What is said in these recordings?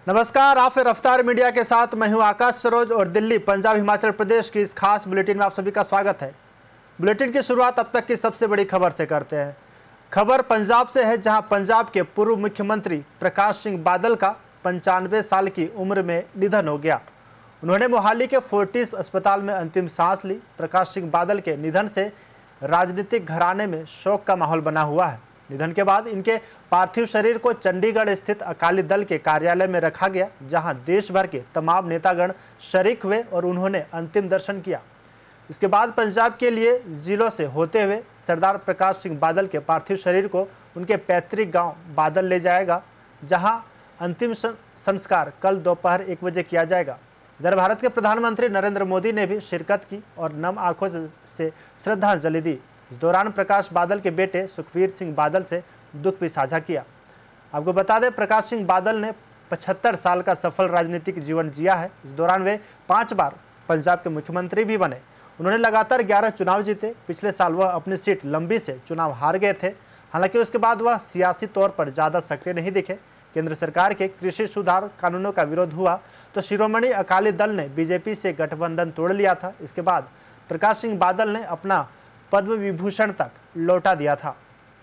नमस्कार, आप रफ्तार मीडिया के साथ मैं हूं आकाश सरोज और दिल्ली, पंजाब, हिमाचल प्रदेश की इस खास बुलेटिन में आप सभी का स्वागत है। बुलेटिन की शुरुआत अब तक की सबसे बड़ी खबर से करते हैं। खबर पंजाब से है, जहां पंजाब के पूर्व मुख्यमंत्री प्रकाश सिंह बादल का 95 साल की उम्र में निधन हो गया। उन्होंने मोहाली के फोर्टिस अस्पताल में अंतिम सांस ली। प्रकाश सिंह बादल के निधन से राजनीतिक घराने में शोक का माहौल बना हुआ है। निधन के बाद इनके पार्थिव शरीर को चंडीगढ़ स्थित अकाली दल के कार्यालय में रखा गया, जहां देश भर के तमाम नेतागण शरीक हुए और उन्होंने अंतिम दर्शन किया। इसके बाद पंजाब के लिए जिलों से होते हुए सरदार प्रकाश सिंह बादल के पार्थिव शरीर को उनके पैतृक गांव बादल ले जाएगा, जहां अंतिम संस्कार कल दोपहर 1 बजे किया जाएगा। इधर भारत के प्रधानमंत्री नरेंद्र मोदी ने भी शिरकत की और नम आंखों से श्रद्धांजलि दी। इस दौरान प्रकाश बादल के बेटे सुखबीर सिंह बादल से दुख भी साझा किया। आपको बता दें, प्रकाश सिंह बादल ने 75 साल का सफल राजनीतिक जीवन जिया है। इस दौरान वे 5 बार पंजाब के मुख्यमंत्री भी बने। उन्होंने लगातार 11 चुनाव जीते। पिछले साल वह अपनी सीट लंबी से चुनाव हार गए थे। हालांकि उसके बाद वह सियासी तौर पर ज़्यादा सक्रिय नहीं दिखे। केंद्र सरकार के कृषि सुधार कानूनों का विरोध हुआ तो शिरोमणि अकाली दल ने बीजेपी से गठबंधन तोड़ लिया था। इसके बाद प्रकाश सिंह बादल ने अपना पद्म विभूषण तक लौटा दिया था।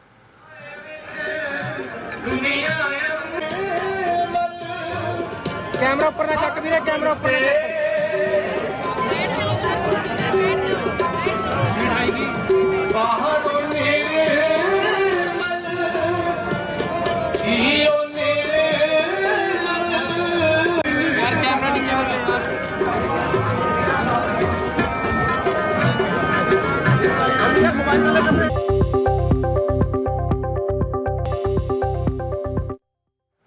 कैमरा ऊपर ना चक वीरे, कैमरा ऊपर ना चक।